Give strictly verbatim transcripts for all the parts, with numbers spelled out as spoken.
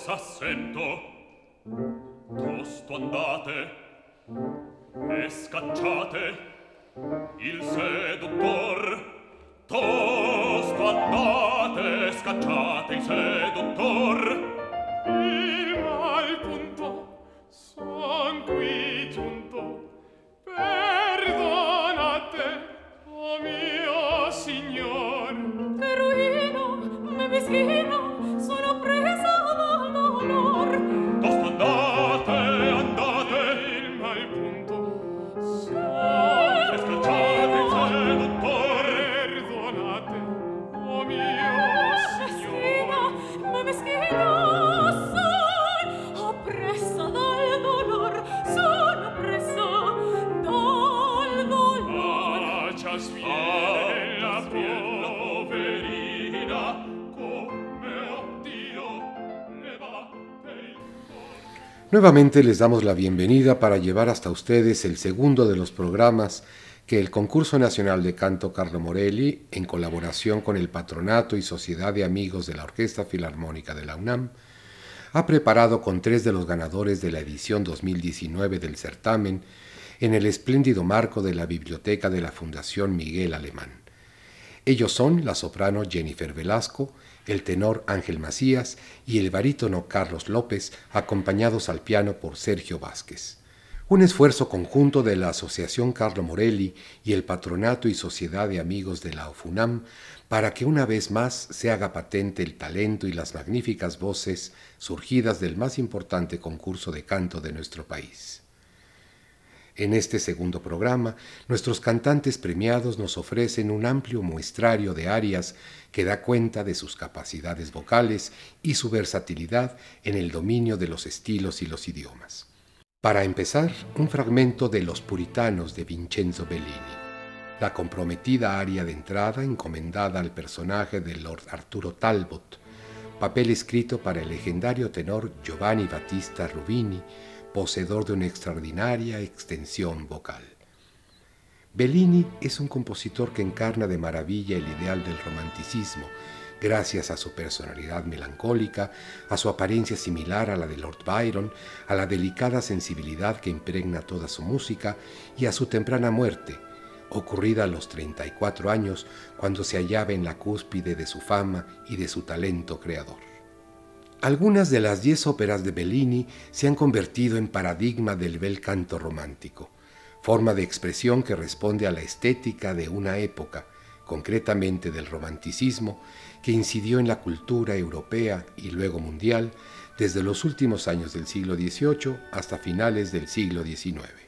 s'assento. Tosto andate e scacciate il seduttor. Tosto andate e scacciate il seduttor. Il mal punto son qui giunto. Perdonate, oh mio signor. Che ruino, me meschino, sono presa dal dolor. Tosto andate, andate, Il mal punto son e scacciate il seduttor. Perdonate, oh mio Meschina, signor. me meschino, son oppressa dal dolor, sono oppressa dal dolor. Ah, già sviene la Viene poverina. come oddio le batte il Nuevamente les damos la bienvenida para llevar hasta ustedes el segundo de los programas que el Concurso Nacional de Canto Carlo Morelli, en colaboración con el Patronato y Sociedad de Amigos de la Orquesta Filarmónica de la UNAM, ha preparado con tres de los ganadores de la edición dos mil diecinueve del certamen en el espléndido marco de la Biblioteca de la Fundación Miguel Alemán. Ellos son la soprano Jennifer Velasco, el tenor Ángel Macías y el barítono Carlos López, acompañados al piano por Sergio Vázquez. Un esfuerzo conjunto de la Asociación Carlo Morelli y el Patronato y Sociedad de Amigos de la OFUNAM para que una vez más se haga patente el talento y las magníficas voces surgidas del más importante concurso de canto de nuestro país. En este segundo programa, nuestros cantantes premiados nos ofrecen un amplio muestrario de arias que da cuenta de sus capacidades vocales y su versatilidad en el dominio de los estilos y los idiomas. Para empezar, un fragmento de Los Puritanos de Vincenzo Bellini, la comprometida aria de entrada encomendada al personaje de Lord Arturo Talbot, papel escrito para el legendario tenor Giovanni Battista Rubini, poseedor de una extraordinaria extensión vocal. Bellini es un compositor que encarna de maravilla el ideal del romanticismo, gracias a su personalidad melancólica, a su apariencia similar a la de Lord Byron, a la delicada sensibilidad que impregna toda su música y a su temprana muerte, ocurrida a los treinta y cuatro años, cuando se hallaba en la cúspide de su fama y de su talento creador. Algunas de las diez óperas de Bellini se han convertido en paradigma del bel canto romántico, forma de expresión que responde a la estética de una época, concretamente del romanticismo, que incidió en la cultura europea y luego mundial desde los últimos años del siglo dieciocho hasta finales del siglo diecinueve.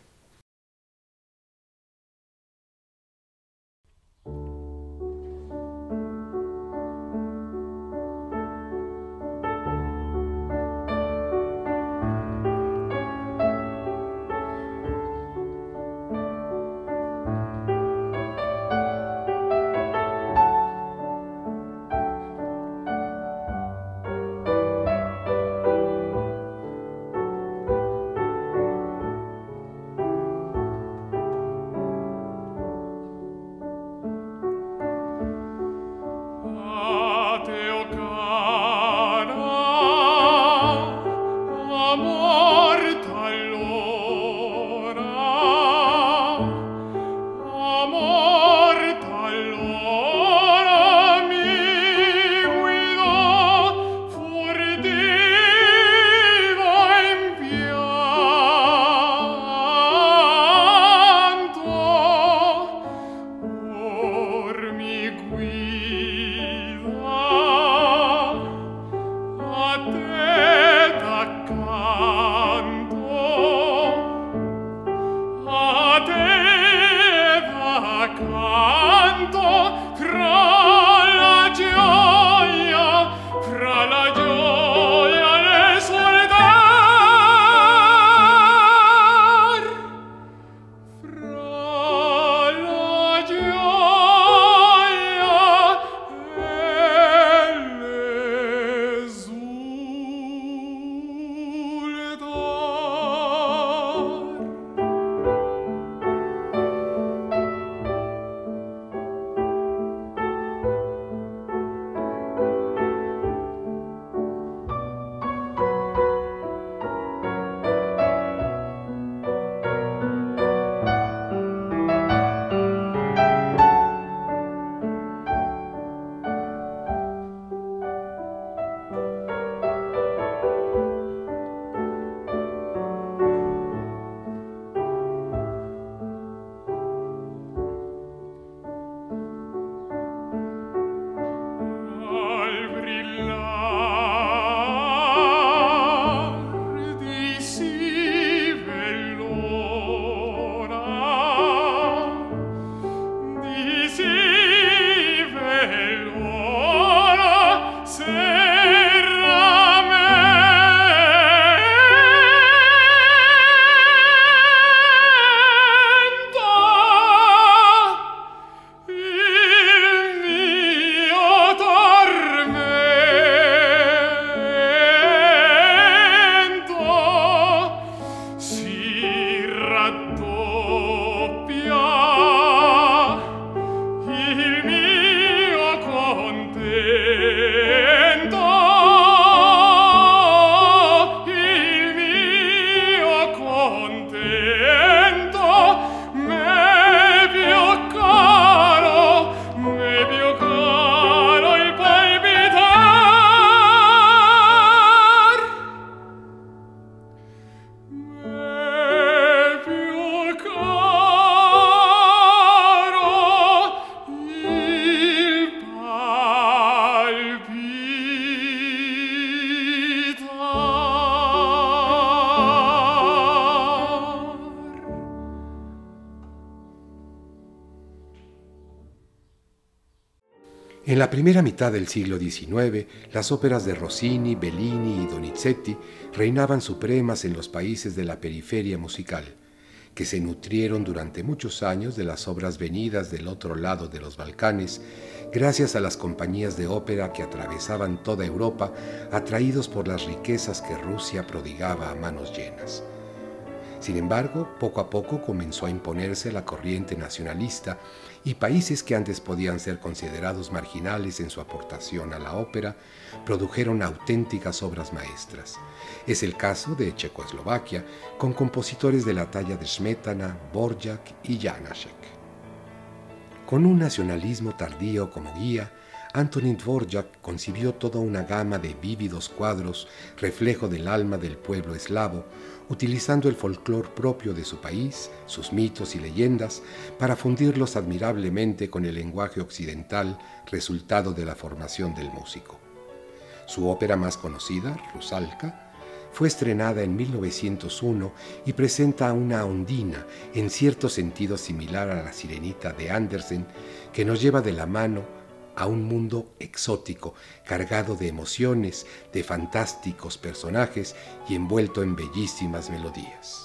En la primera mitad del siglo diecinueve, las óperas de Rossini, Bellini y Donizetti reinaban supremas en los países de la periferia musical, que se nutrieron durante muchos años de las obras venidas del otro lado de los Balcanes, gracias a las compañías de ópera que atravesaban toda Europa, atraídos por las riquezas que Rusia prodigaba a manos llenas. Sin embargo, poco a poco comenzó a imponerse la corriente nacionalista y países que antes podían ser considerados marginales en su aportación a la ópera produjeron auténticas obras maestras. Es el caso de Checoslovaquia, con compositores de la talla de Smetana, Dvorak y Janáček. Con un nacionalismo tardío como guía, Antonín Dvorak concibió toda una gama de vívidos cuadros, reflejo del alma del pueblo eslavo, utilizando el folclore propio de su país, sus mitos y leyendas, para fundirlos admirablemente con el lenguaje occidental, resultado de la formación del músico. Su ópera más conocida, Rusalka, fue estrenada en mil novecientos uno y presenta una Ondina, en cierto sentido similar a la Sirenita de Andersen, que nos lleva de la mano a un mundo exótico, cargado de emociones, de fantásticos personajes y envuelto en bellísimas melodías.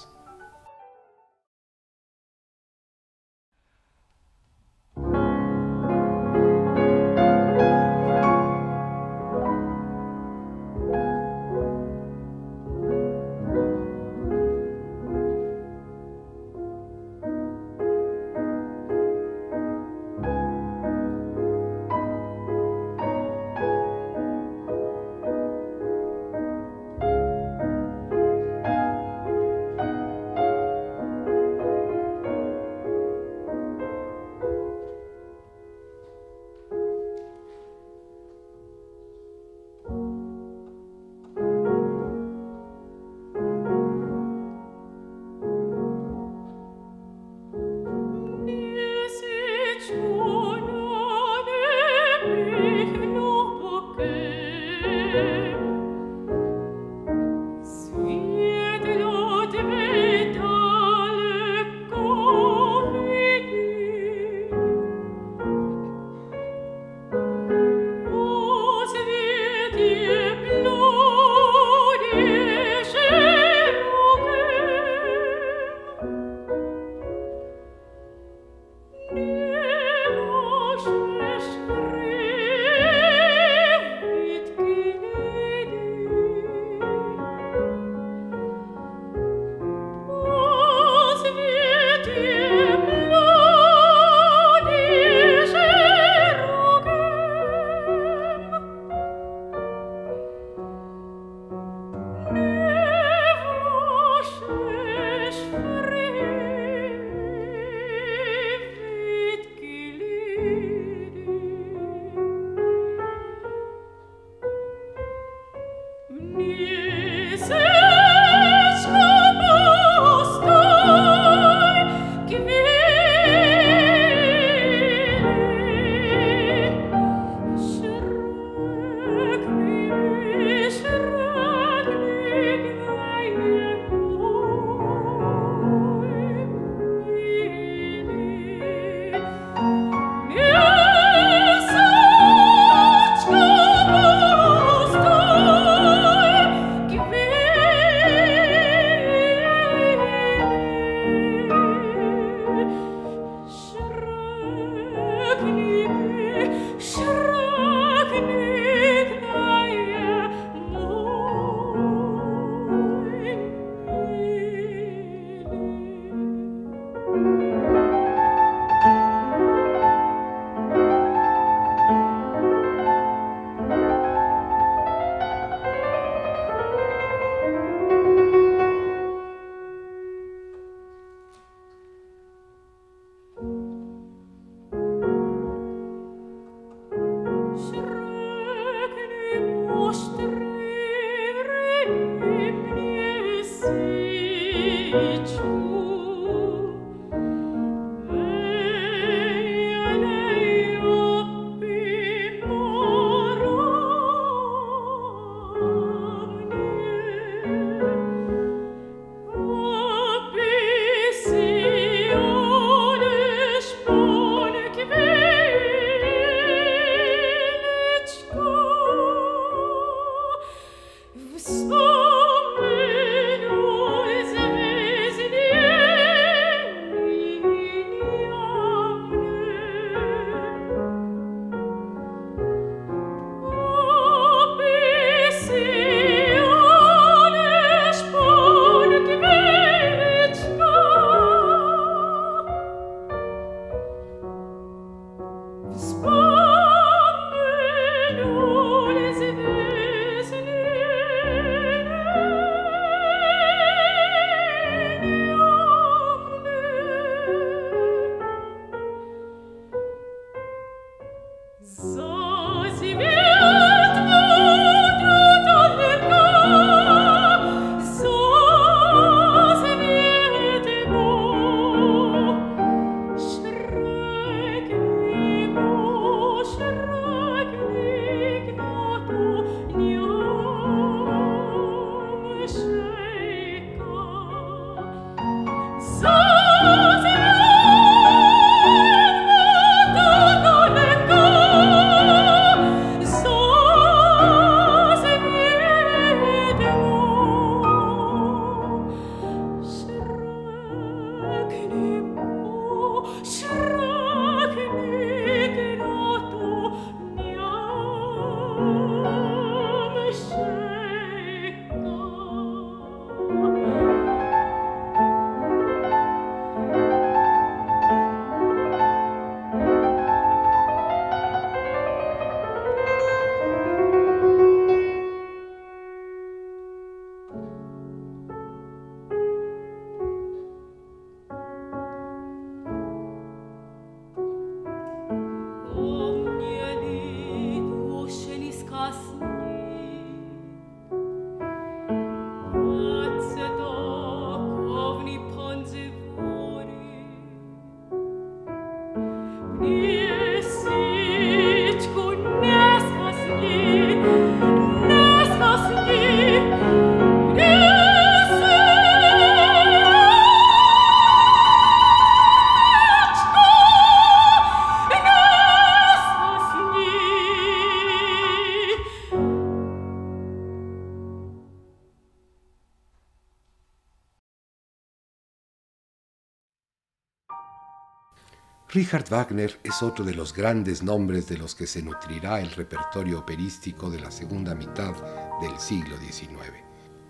Richard Wagner es otro de los grandes nombres de los que se nutrirá el repertorio operístico de la segunda mitad del siglo diecinueve.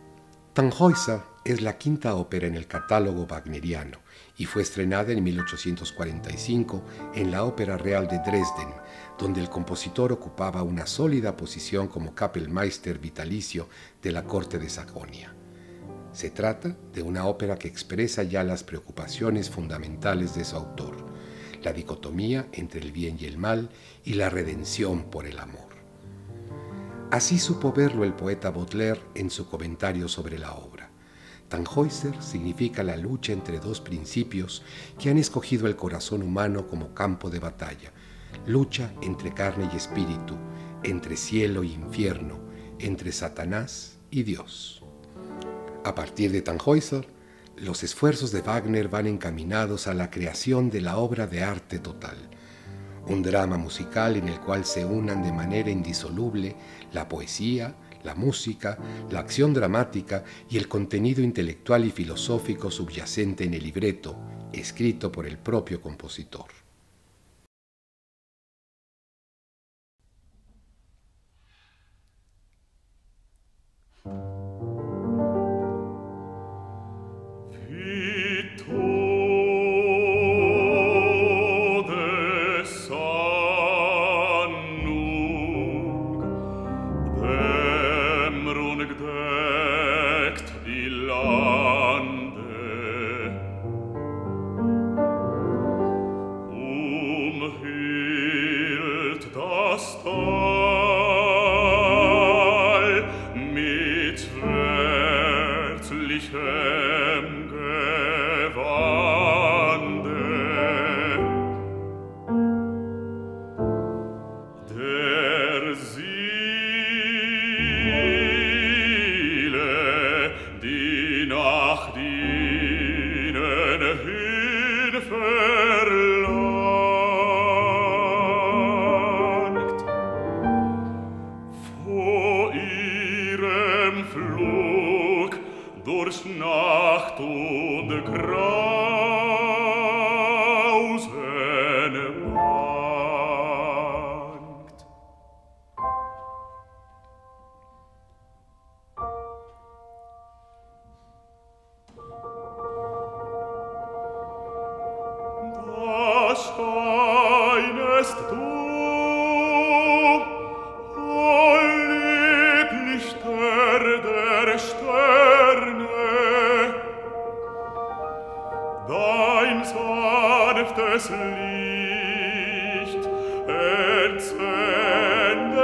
Tannhäuser es la quinta ópera en el catálogo wagneriano y fue estrenada en mil ochocientos cuarenta y cinco en la Ópera Real de Dresden, donde el compositor ocupaba una sólida posición como Kapellmeister vitalicio de la corte de Sajonia. Se trata de una ópera que expresa ya las preocupaciones fundamentales de su autor, la dicotomía entre el bien y el mal y la redención por el amor. Así supo verlo el poeta Baudelaire en su comentario sobre la obra. Tannhäuser significa la lucha entre dos principios que han escogido el corazón humano como campo de batalla, lucha entre carne y espíritu, entre cielo y infierno, entre Satanás y Dios. A partir de Tannhäuser, los esfuerzos de Wagner van encaminados a la creación de la obra de arte total, un drama musical en el cual se unan de manera indisoluble la poesía, la música, la acción dramática y el contenido intelectual y filosófico subyacente en el libreto, escrito por el propio compositor.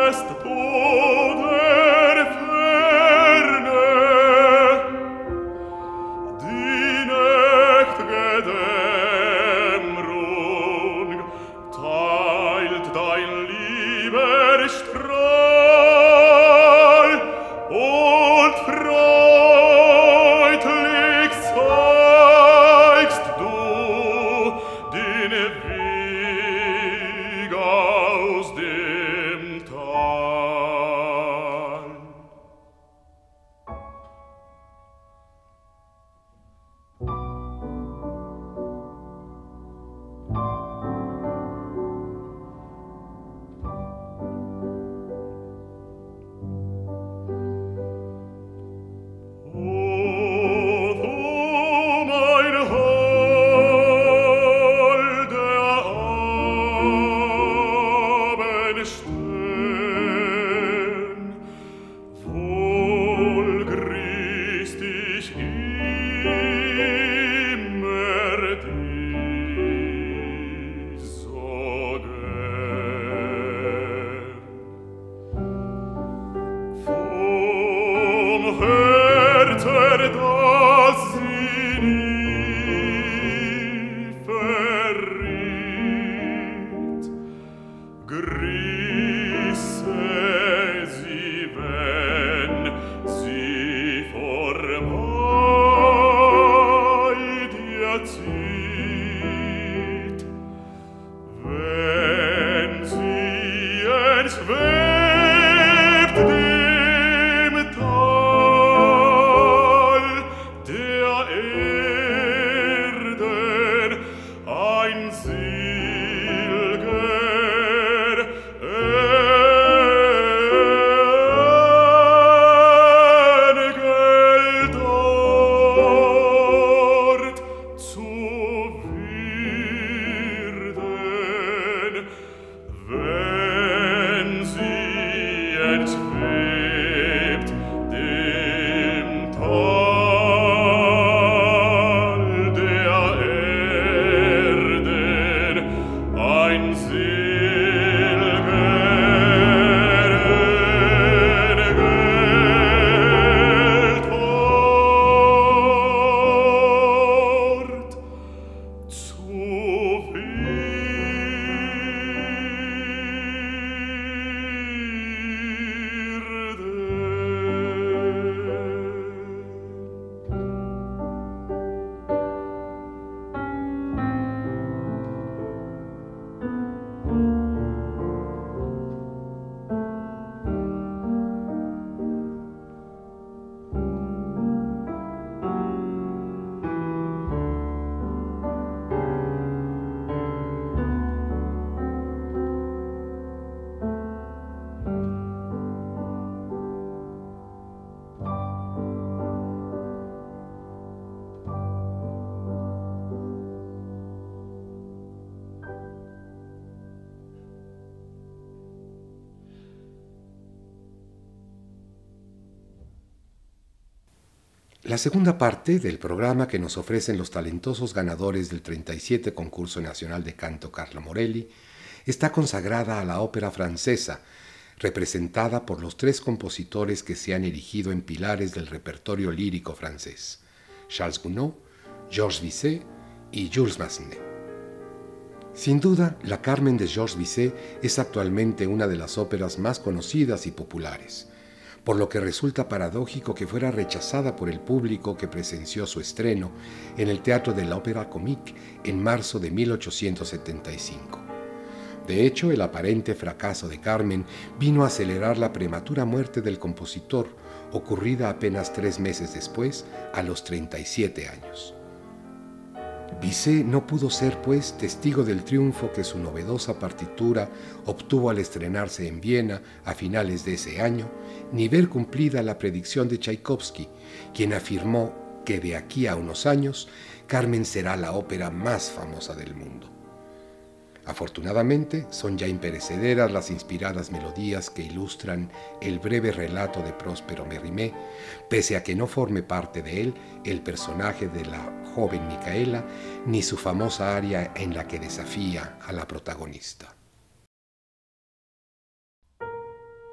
La segunda parte del programa que nos ofrecen los talentosos ganadores del treinta y siete Concurso Nacional de Canto Carlo Morelli está consagrada a la ópera francesa, representada por los tres compositores que se han erigido en pilares del repertorio lírico francés: Charles Gounod, Georges Bizet y Jules Massenet. Sin duda, la Carmen de Georges Bizet es actualmente una de las óperas más conocidas y populares, por lo que resulta paradójico que fuera rechazada por el público que presenció su estreno en el Teatro de la Opéra Comique en marzo de mil ochocientos setenta y cinco. De hecho, el aparente fracaso de Carmen vino a acelerar la prematura muerte del compositor, ocurrida apenas tres meses después, a los treinta y siete años. Bizet no pudo ser, pues, testigo del triunfo que su novedosa partitura obtuvo al estrenarse en Viena a finales de ese año, ni ver cumplida la predicción de Tchaikovsky, quien afirmó que de aquí a unos años Carmen será la ópera más famosa del mundo. Afortunadamente, son ya imperecederas las inspiradas melodías que ilustran el breve relato de Próspero Mérimée, pese a que no forme parte de él el personaje de la joven Micaela, ni su famosa aria en la que desafía a la protagonista.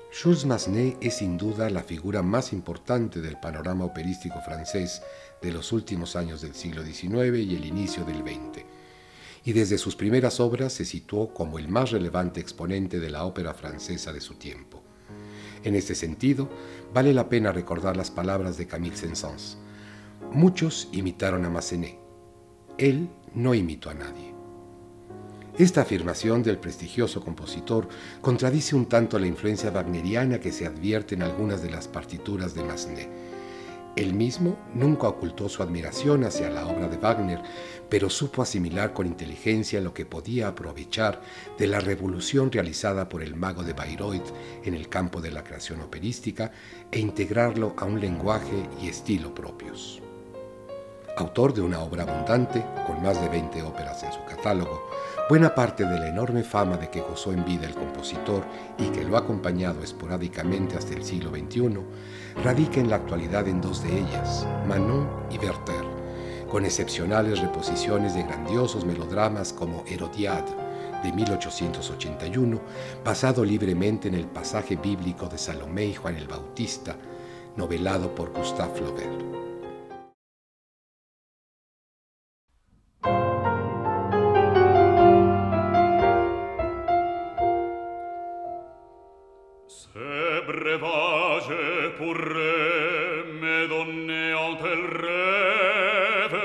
Jules Massenet es sin duda la figura más importante del panorama operístico francés de los últimos años del siglo diecinueve y el inicio del veinte, y desde sus primeras obras se situó como el más relevante exponente de la ópera francesa de su tiempo. En este sentido, vale la pena recordar las palabras de Camille Saint-Saëns. Muchos imitaron a Massenet. Él no imitó a nadie. Esta afirmación del prestigioso compositor contradice un tanto la influencia wagneriana que se advierte en algunas de las partituras de Massenet. Él mismo nunca ocultó su admiración hacia la obra de Wagner, pero supo asimilar con inteligencia lo que podía aprovechar de la revolución realizada por el mago de Bayreuth en el campo de la creación operística e integrarlo a un lenguaje y estilo propios. Autor de una obra abundante, con más de veinte óperas en su catálogo, buena parte de la enorme fama de que gozó en vida el compositor y que lo ha acompañado esporádicamente hasta el siglo veintiuno, radica en la actualidad en dos de ellas, Manon y Werther, con excepcionales reposiciones de grandiosos melodramas como Hérodiade, de mil ochocientos ochenta y uno, basado libremente en el pasaje bíblico de Salomé y Juan el Bautista, novelado por Gustave Flaubert. Ce breuvage pourrait me donner un tel rêve,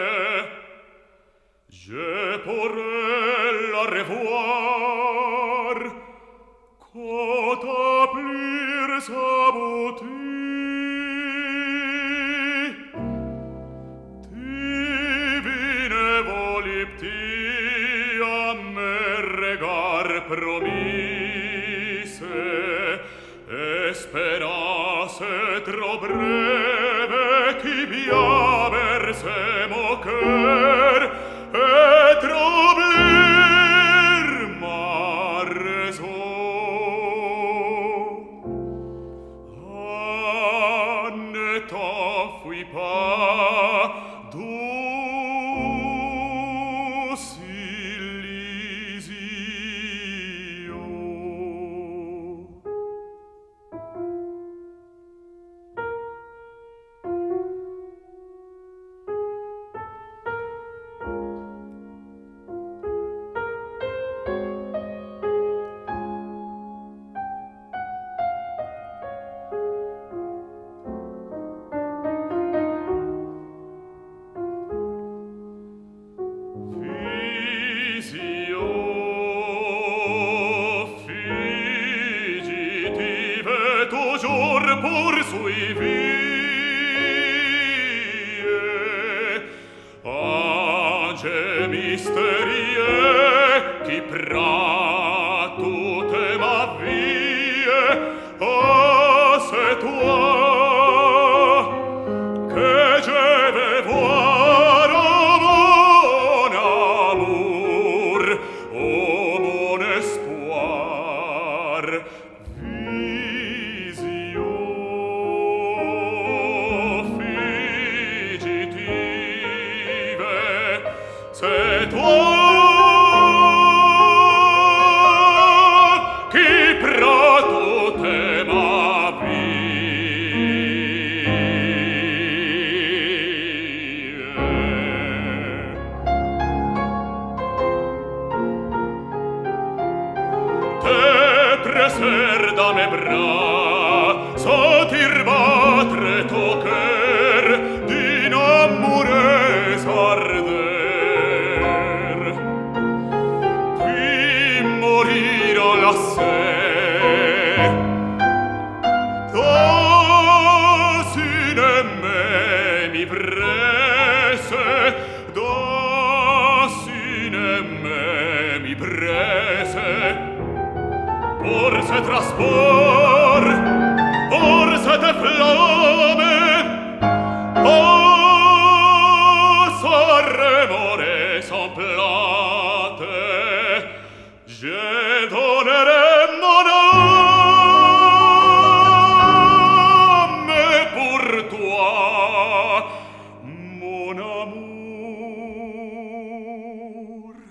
je pourrais la revoir, qu'accomplir sa beauté. Divine volupté à mes regards promise, espérance trop brève qui vient bercer mon cœur et troubler ma raison. Ah, ne t'enfuis pas, douce illusion.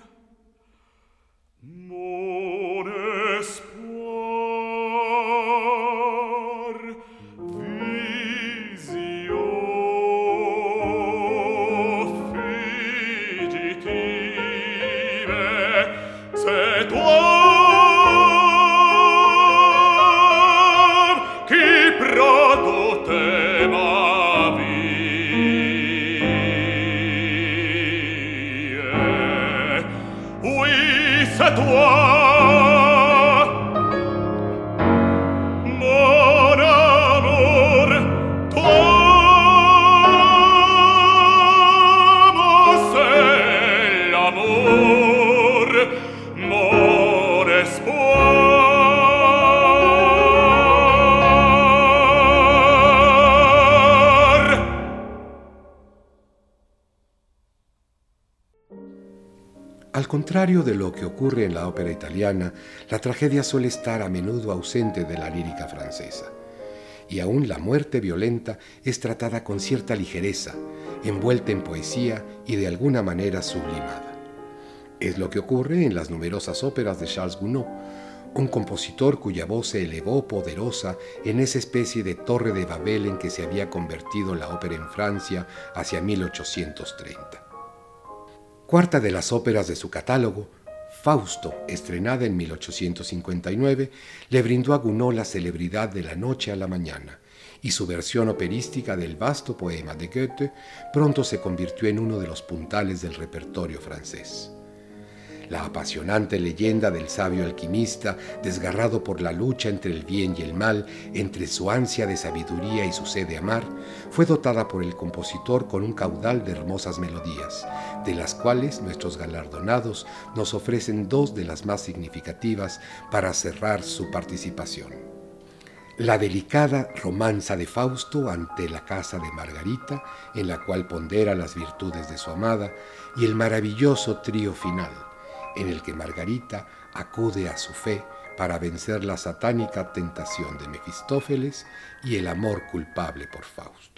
Mon espoir Al contrario de lo que ocurre en la ópera italiana, la tragedia suele estar a menudo ausente de la lírica francesa. Y aún la muerte violenta es tratada con cierta ligereza, envuelta en poesía y de alguna manera sublimada. Es lo que ocurre en las numerosas óperas de Charles Gounod, un compositor cuya voz se elevó poderosa en esa especie de torre de Babel en que se había convertido la ópera en Francia hacia mil ochocientos treinta. Cuarta de las óperas de su catálogo, Fausto, estrenada en mil ochocientos cincuenta y nueve, le brindó a Gounod la celebridad de la noche a la mañana, y su versión operística del vasto poema de Goethe pronto se convirtió en uno de los puntales del repertorio francés. La apasionante leyenda del sabio alquimista, desgarrado por la lucha entre el bien y el mal, entre su ansia de sabiduría y su sed de amar, fue dotada por el compositor con un caudal de hermosas melodías, de las cuales nuestros galardonados nos ofrecen dos de las más significativas para cerrar su participación. La delicada romanza de Fausto ante la casa de Margarita, en la cual pondera las virtudes de su amada, y el maravilloso trío final, en el que Margarita acude a su fe para vencer la satánica tentación de Mefistófeles y el amor culpable por Fausto.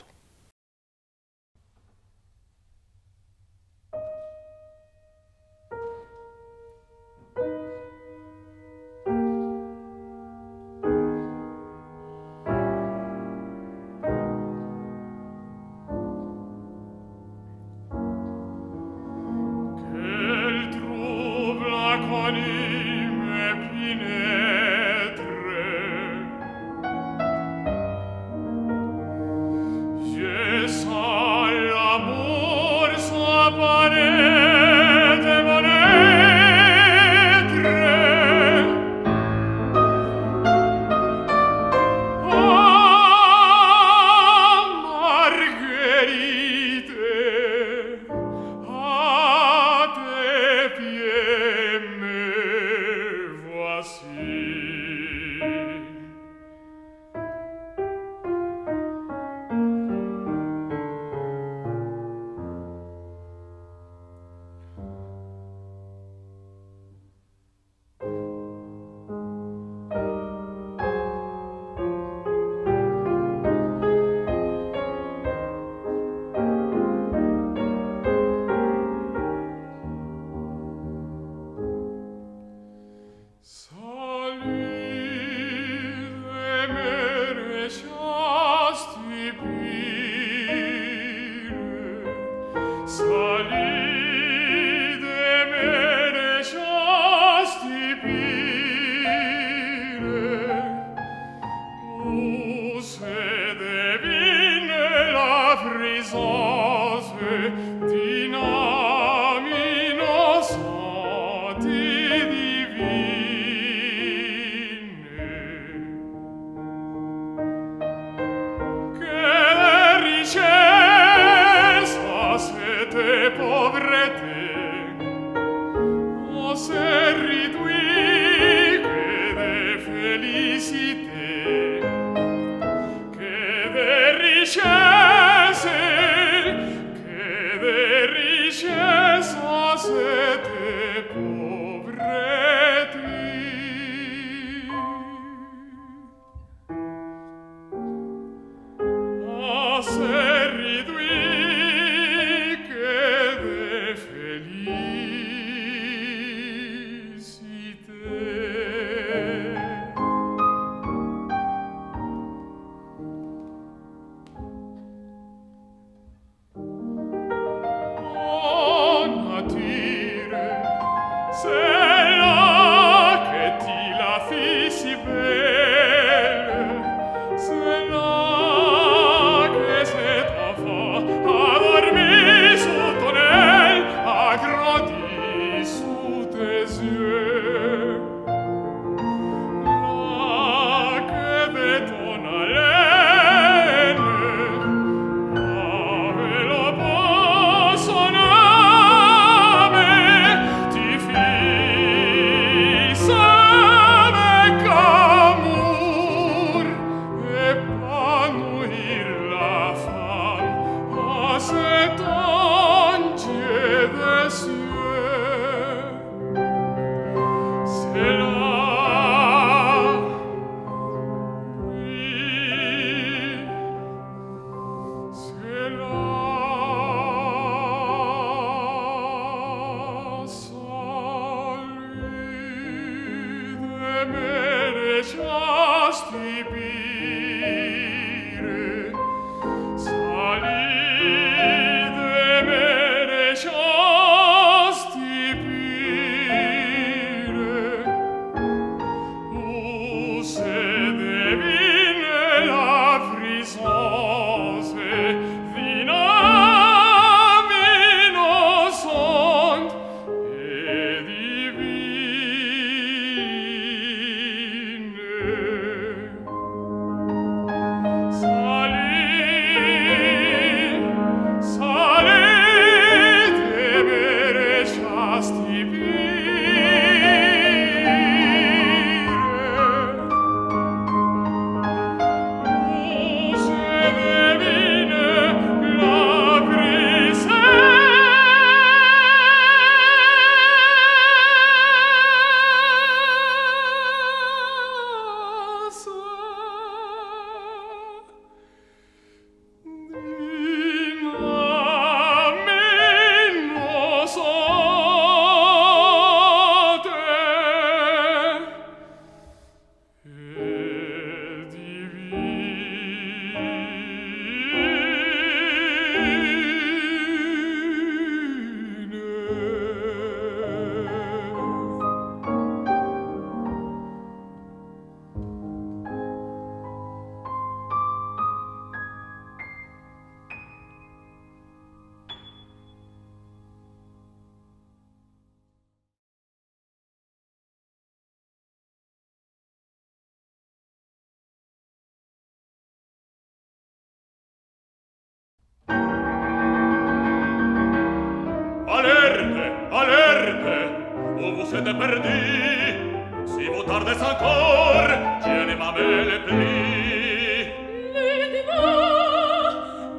Voici vous êtes perdu. Si vous tardez encore, tiens ma main le pli. L'aidez-moi,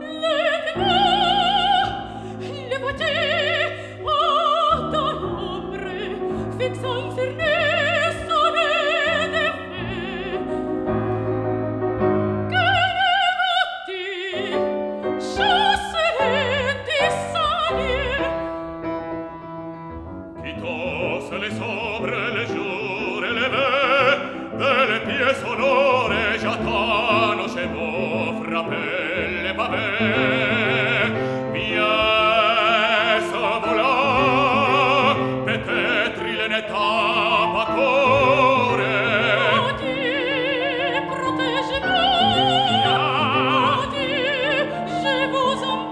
l'aidez-moi, le voici, oh, dans l'ombre, fixant sur nous son effet. Que va-t-il chasser des saliers? Quittons les ombres, le jour élevé, des pieds sonores, j'attends nos chevaux frapper les pavés. Viens, s'envolant, peut-être il n'est pas encore. Oh Dieu, protège-moi, oh Dieu, je vous en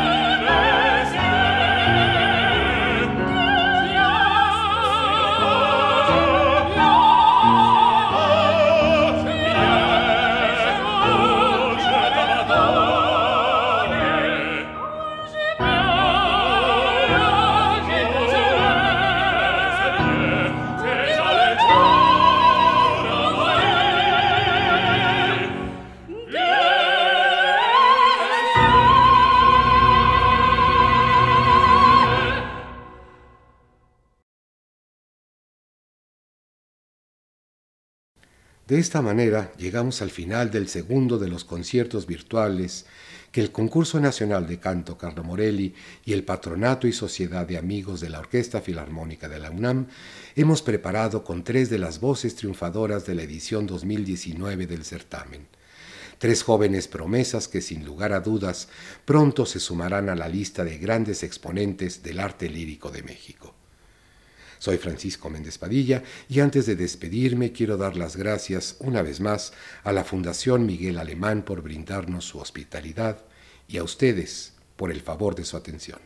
Oh De esta manera llegamos al final del segundo de los conciertos virtuales que el Concurso Nacional de Canto Carlo Morelli y el Patronato y Sociedad de Amigos de la Orquesta Filarmónica de la UNAM hemos preparado con tres de las voces triunfadoras de la edición dos mil diecinueve del certamen. Tres jóvenes promesas que sin lugar a dudas pronto se sumarán a la lista de grandes exponentes del arte lírico de México. Soy Francisco Méndez Padilla y antes de despedirme quiero dar las gracias una vez más a la Fundación Miguel Alemán por brindarnos su hospitalidad y a ustedes por el favor de su atención.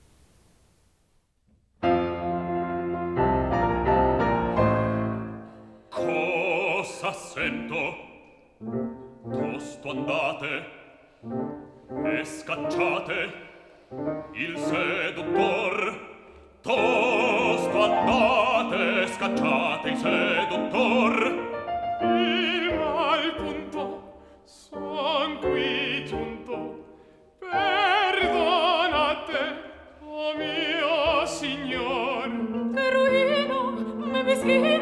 Cosa sento? Tosto andate e scacciate il seduttor. Tosto andate, scacciate il seduttor. Il mal punto, son qui giunto. Perdonate, oh mio signor. Te ruino, me mesquino.